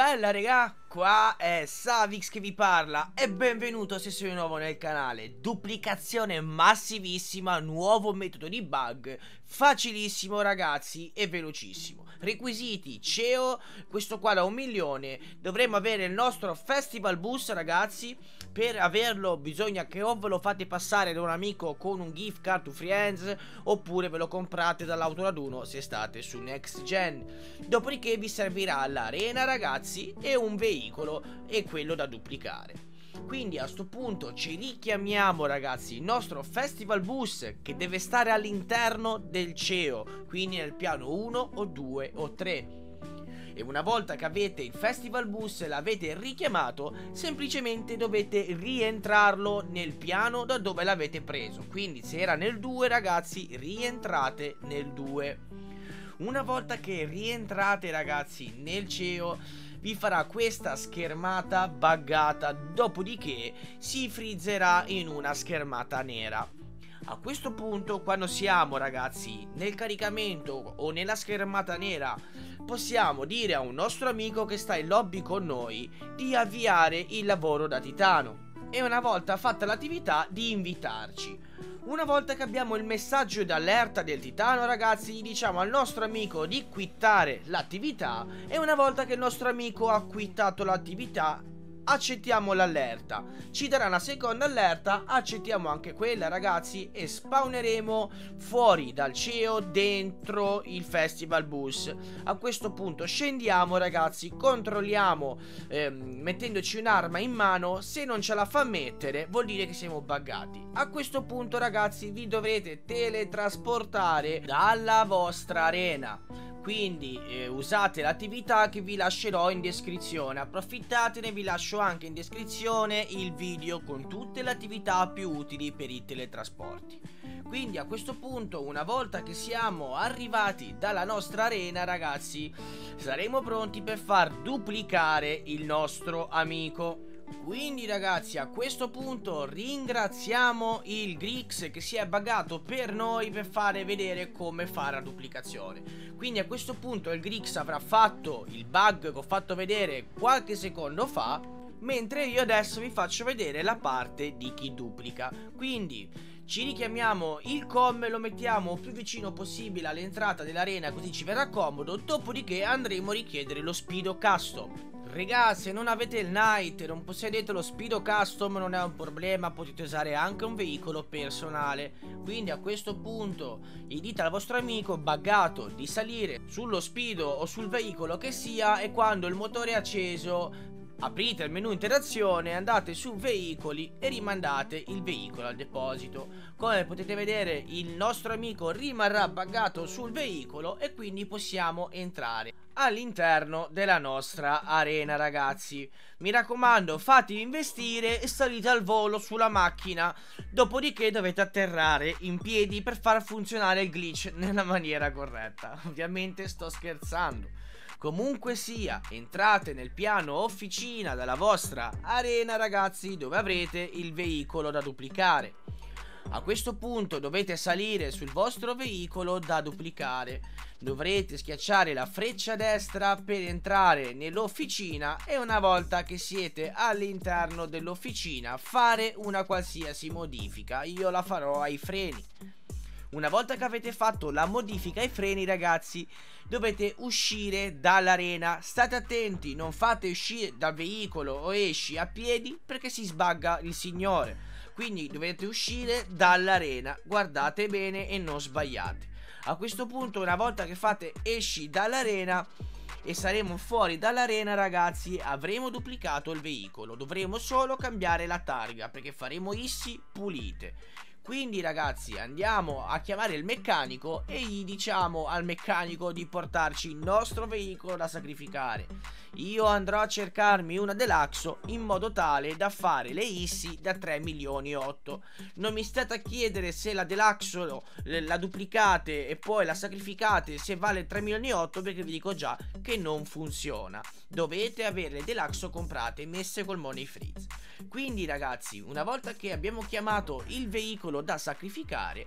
Bella regà, qua è Savix che vi parla e benvenuto se sei nuovo nel canale. Duplicazione massivissima, nuovo metodo di bug, facilissimo ragazzi e velocissimo. Requisiti, CEO, questo qua da 1 milione, dovremmo avere il nostro festival bus ragazzi. Per averlo bisogna che o ve lo fate passare da un amico con un gift card to friends oppure ve lo comprate dall'autoraduno se state su next gen. Dopodiché vi servirà l'arena ragazzi e un veicolo e quello da duplicare. Quindi a sto punto ci richiamiamo ragazzi il nostro festival bus che deve stare all'interno del CEO, quindi nel piano 1 o 2 o 3. E una volta che avete il festival bus e l'avete richiamato, semplicemente dovete rientrarlo nel piano da dove l'avete preso. Quindi se era nel 2 ragazzi, rientrate nel 2. Una volta che rientrate ragazzi nel CEO, vi farà questa schermata buggata, dopodiché si frizzerà in una schermata nera. A questo punto, quando siamo ragazzi nel caricamento o nella schermata nera, possiamo dire a un nostro amico che sta in lobby con noi di avviare il lavoro da titano e una volta fatta l'attività di invitarci. Una volta che abbiamo il messaggio d'allerta del titano ragazzi, gli diciamo al nostro amico di quittare l'attività e una volta che il nostro amico ha quittato l'attività accettiamo l'allerta, ci darà una seconda allerta, accettiamo anche quella ragazzi e spawneremo fuori dal CEO dentro il festival bus. A questo punto scendiamo ragazzi, controlliamo mettendoci un'arma in mano, se non ce la fa mettere vuol dire che siamo buggati. A questo punto ragazzi vi dovrete teletrasportare dalla vostra arena. Quindi usate l'attività che vi lascerò in descrizione, approfittatene, vi lascio anche in descrizione il video con tutte le attività più utili per i teletrasporti. Quindi a questo punto, una volta che siamo arrivati dalla nostra arena ragazzi, saremo pronti per far duplicare il nostro amico. Quindi ragazzi a questo punto ringraziamo il Grix che si è buggato per noi per fare vedere come fare la duplicazione. Quindi a questo punto il Grix avrà fatto il bug che ho fatto vedere qualche secondo fa, mentre io adesso vi faccio vedere la parte di chi duplica. Quindi ci richiamiamo il com e lo mettiamo più vicino possibile all'entrata dell'arena così ci verrà comodo, dopodiché andremo a richiedere lo Speedo Custom. Regà, se non avete il Night e non possedete lo Speedo Custom non è un problema, potete usare anche un veicolo personale. Quindi a questo punto gli dite al vostro amico buggato di salire sullo Speedo o sul veicolo che sia e quando il motore è acceso aprite il menu interazione, andate su veicoli e rimandate il veicolo al deposito. Come potete vedere il nostro amico rimarrà buggato sul veicolo e quindi possiamo entrare all'interno della nostra arena ragazzi. Mi raccomando, fatevi investire e salite al volo sulla macchina, dopodiché dovete atterrare in piedi per far funzionare il glitch nella maniera corretta. Ovviamente sto scherzando. Comunque sia, entrate nel piano officina della vostra arena ragazzi dove avrete il veicolo da duplicare. A questo punto dovete salire sul vostro veicolo da duplicare. Dovrete schiacciare la freccia destra per entrare nell'officina e una volta che siete all'interno dell'officina fare una qualsiasi modifica. Io la farò ai freni. Una volta che avete fatto la modifica ai freni ragazzi dovete uscire dall'arena. State attenti, non fate uscire dal veicolo o esci a piedi perché si sbagga il signore. Quindi dovete uscire dall'arena, guardate bene e non sbagliate. A questo punto una volta che fate esci dall'arena e saremo fuori dall'arena ragazzi avremo duplicato il veicolo. Dovremo solo cambiare la targa perché faremo issi pulite. Quindi ragazzi andiamo a chiamare il meccanico e gli diciamo al meccanico di portarci il nostro veicolo da sacrificare. Io andrò a cercarmi una Deluxo in modo tale da fare le issi da 3 milioni 8. Non mi state a chiedere se la Deluxo la duplicate e poi la sacrificate se vale 3 milioni 8 perché vi dico già che non funziona. Dovete avere le Deluxo comprate messe col money freeze. Quindi ragazzi una volta che abbiamo chiamato il veicolo da sacrificare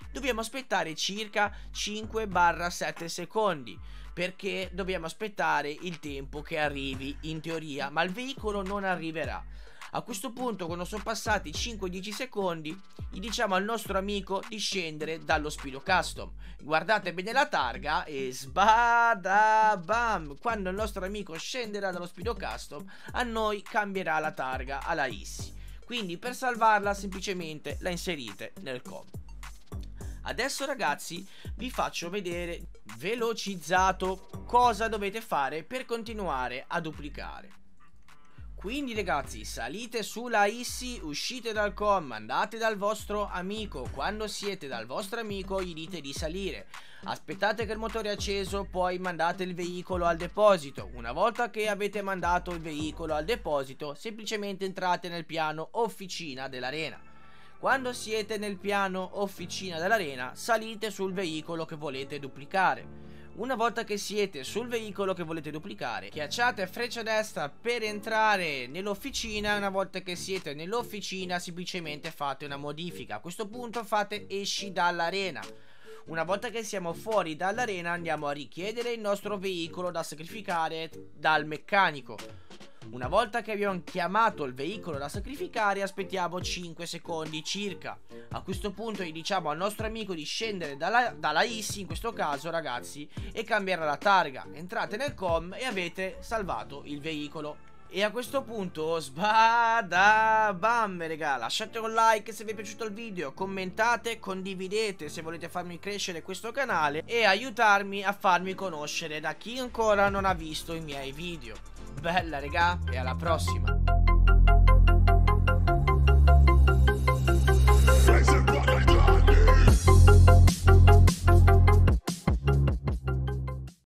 dobbiamo aspettare circa 5-7 secondi, perché dobbiamo aspettare il tempo che arrivi in teoria, ma il veicolo non arriverà. A questo punto, quando sono passati 5-10 secondi, gli diciamo al nostro amico di scendere dallo Speedo Custom. Guardate bene la targa e sbadabam! Quando il nostro amico scenderà dallo Speedo Custom, a noi cambierà la targa alla ISSI. Quindi per salvarla semplicemente la inserite nel com. Adesso ragazzi vi faccio vedere velocizzato cosa dovete fare per continuare a duplicare. Quindi ragazzi, salite sulla ISSI, uscite dal com, andate dal vostro amico. Quando siete dal vostro amico gli dite di salire, aspettate che il motore è acceso, poi mandate il veicolo al deposito. Una volta che avete mandato il veicolo al deposito, semplicemente entrate nel piano officina dell'arena. Quando siete nel piano officina dell'arena, salite sul veicolo che volete duplicare. Una volta che siete sul veicolo che volete duplicare, schiacciate freccia destra per entrare nell'officina. Una volta che siete nell'officina, semplicemente fate una modifica. A questo punto fate esci dall'arena. Una volta che siamo fuori dall'arena, andiamo a richiedere il nostro veicolo da sacrificare dal meccanico. Una volta che abbiamo chiamato il veicolo da sacrificare, aspettiamo 5 secondi circa. A questo punto gli diciamo al nostro amico di scendere dalla ISSI, in questo caso ragazzi, e cambiare la targa. Entrate nel com e avete salvato il veicolo. E a questo punto sbadabam, raga, lasciate un like se vi è piaciuto il video, commentate, condividete se volete farmi crescere questo canale e aiutarmi a farmi conoscere da chi ancora non ha visto i miei video. Bella raga, e alla prossima.